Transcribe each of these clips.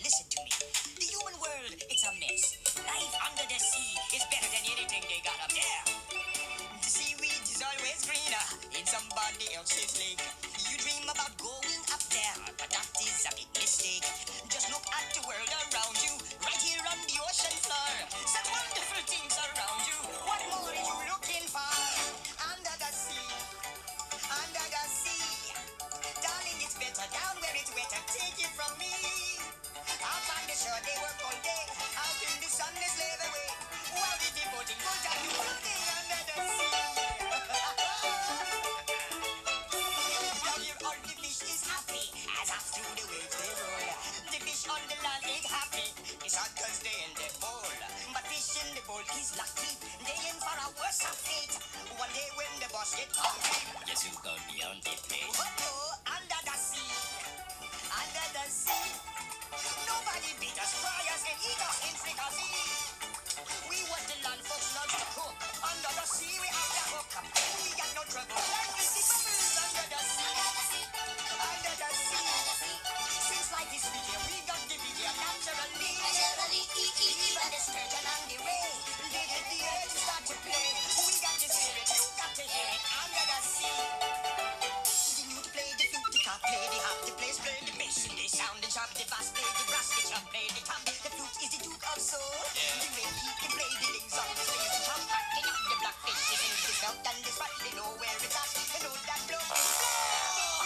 listen to me. The human world, it's a mess. Life under the sea is better than anything they got up there. The seaweed is always greener in somebody else's lake. You dream about going up there, but that is a big mistake. Just look at the world around you, right here on the ocean floor. Such wonderful things around you. What more are you looking for? Under the sea, under the sea. Darling, it's better down where it's wetter. Take it from me. Out on the shore, they work all day. Out in the sun, they slave away. While they devoting full time to floating under the sea. Down here, all the fish is happy as half through the waves they roll. The fish on the land ain't happy. It's hot 'cause they in the bowl. But fish in the bowl is lucky. They in for a worse of fate. One day when the boss get hungry, yes, you go beyond the plate. Oh, under the sea, under the sea. Nobody beat us, fry us, and eat us in fricassee. We want the land folks not to cook. Under the sea, we have the hook. We got no trouble. Life is the bubbles under the sea. Under the sea. Since life is sweet here, we got the video naturally. Even the sturgeon and the ray, they get the air to start to play. We got to hear it, you got to hear it. Under the sea. The new play the flute, the cop play the harp, the bass play the bass, and they sound and sharp, the bass play the brass, the chop play the top. The flute is the duke of soul. The red heat can play the lings on the strings, the chop cracking up the blackfish is in the smelt and the spot. They know where it's at, they know that blow is slow.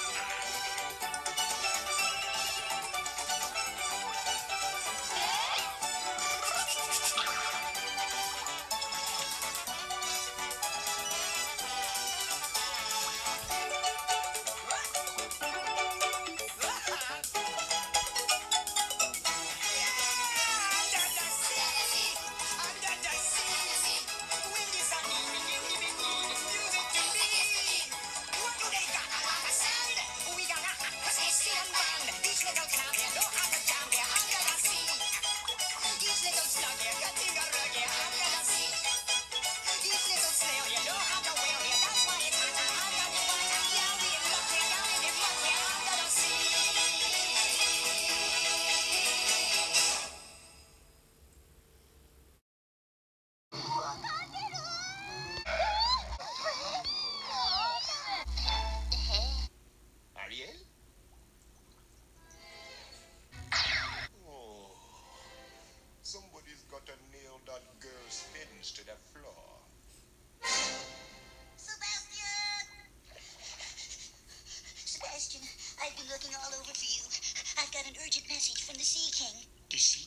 Somebody's got to nail that girl's fins to the floor. Sebastian, I've been looking all over for you. I've got an urgent message from the Sea King. The Sea